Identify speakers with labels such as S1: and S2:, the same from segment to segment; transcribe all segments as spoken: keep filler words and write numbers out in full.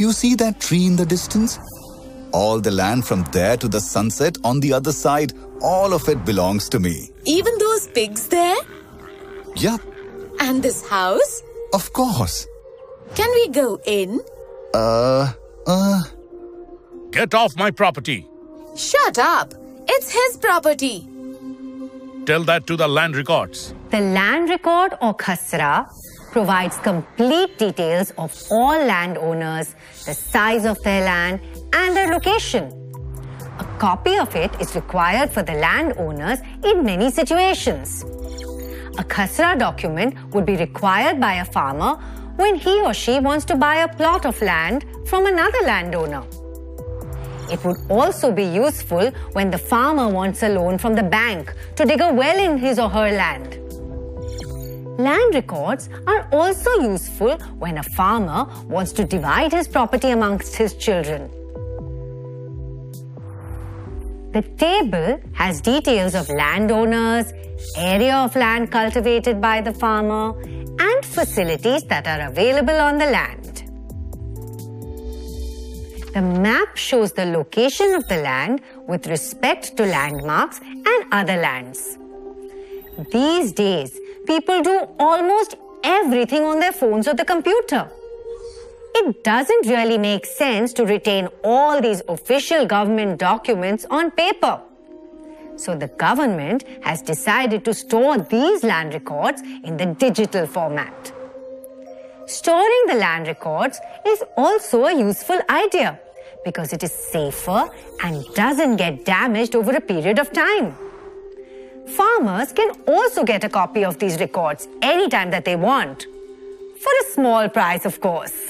S1: You see that tree in the distance? All the land from there to the sunset on the other side, all of it belongs to me.
S2: Even those pigs there?
S1: Yup.
S2: And this house?
S1: Of course.
S2: Can we go in?
S1: Uh, uh...
S3: Get off my property.
S2: Shut up. It's his property.
S3: Tell that to the land records.
S4: The land record or khasra provides complete details of all landowners, the size of their land and their location. A copy of it is required for the landowners in many situations. A khasra document would be required by a farmer when he or she wants to buy a plot of land from another landowner. It would also be useful when the farmer wants a loan from the bank to dig a well in his or her land. Land records are also useful when a farmer wants to divide his property amongst his children. The table has details of landowners, area of land cultivated by the farmer, and facilities that are available on the land. The map shows the location of the land with respect to landmarks and other lands. These days, people do almost everything on their phones or the computer. It doesn't really make sense to retain all these official government documents on paper. So the government has decided to store these land records in the digital format. Storing the land records is also a useful idea because it is safer and doesn't get damaged over a period of time. Farmers can also get a copy of these records anytime that they want, for a small price, of course.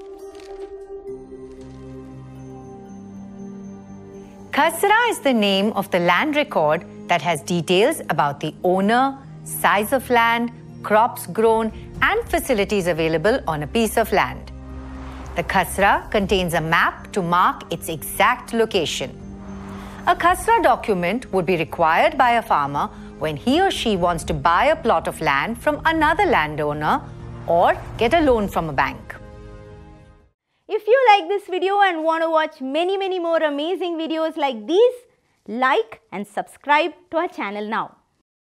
S4: Khasra is the name of the land record that has details about the owner, size of land, crops grown, and facilities available on a piece of land. The khasra contains a map to mark its exact location. A khasra document would be required by a farmer when he or she wants to buy a plot of land from another landowner or get a loan from a bank.
S5: If you like this video and want to watch many many more amazing videos like these, like and subscribe to our channel now.